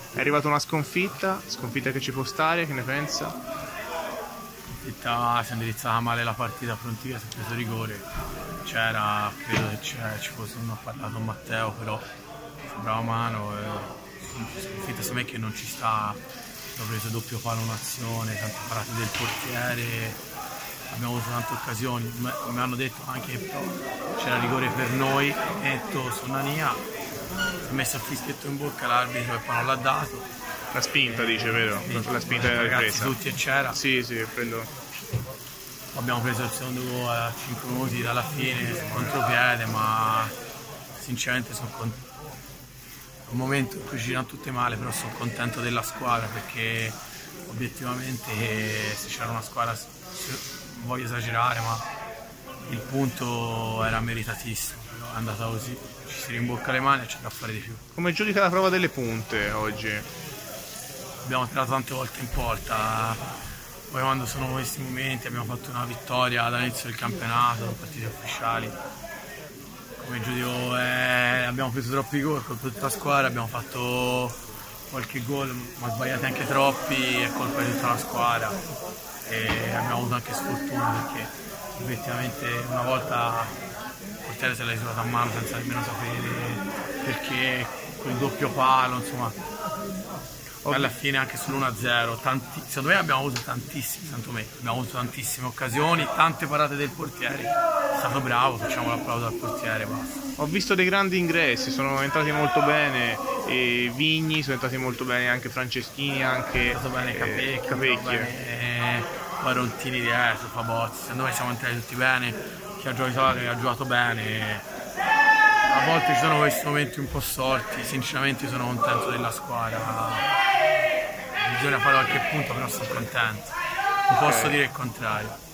È arrivata una sconfitta che ci può stare, che ne pensa? Si è indirizzata male la partita, Frontiera si è preso rigore, credo che ci fosse, non ho parlato con Matteo, però sembrava mano, sconfitta secondo me che non ci sta, abbiamo preso doppio palo un'azione, tante parate del portiere, abbiamo avuto tante occasioni, mi hanno detto anche che c'era rigore per noi, netto su Nania, si è messo il fischietto in bocca l'arbitro e poi non l'ha dato. La spinta dice, vero? Sì, la spinta della ripresa. Tutti e c'era. Sì, prendo. Abbiamo preso il secondo gol a 5 minuti dalla fine, contropiede, ma sinceramente sono contento. È un momento in cui ci girano tutte male, però sono contento della squadra perché obiettivamente se c'era una squadra, non voglio esagerare, ma il punto era meritatissimo, però è andata così, ci si rimbocca le mani e c'è da fare di più. Come giudica la prova delle punte oggi? Abbiamo tirato tante volte in porta, poi quando sono questi momenti abbiamo fatto una vittoria dall'inizio del campionato, partite ufficiali. Come giudico abbiamo preso troppi gol con tutta la squadra, abbiamo fatto qualche gol ma sbagliati anche troppi, è colpa di tutta la squadra e abbiamo avuto anche sfortuna perché effettivamente una volta il portiere se l'ha isolato a mano senza nemmeno sapere perché, con il doppio palo, insomma. Alla fine anche sull'1-0, secondo me abbiamo avuto tantissime occasioni, tante parate del portiere, è stato bravo, facciamo l'applauso al portiere, basta. Ho visto dei grandi ingressi, sono entrati molto bene, e Vigni, sono entrati molto bene anche Franceschini, anche Capecchi. Barontini dietro, Fabozzi, secondo me siamo entrati tutti bene, chi ha giocato bene. A volte ci sono questi momenti un po' storti, sinceramente sono contento della squadra. Bisogna fare qualche punto, però sono contento, non posso dire il contrario.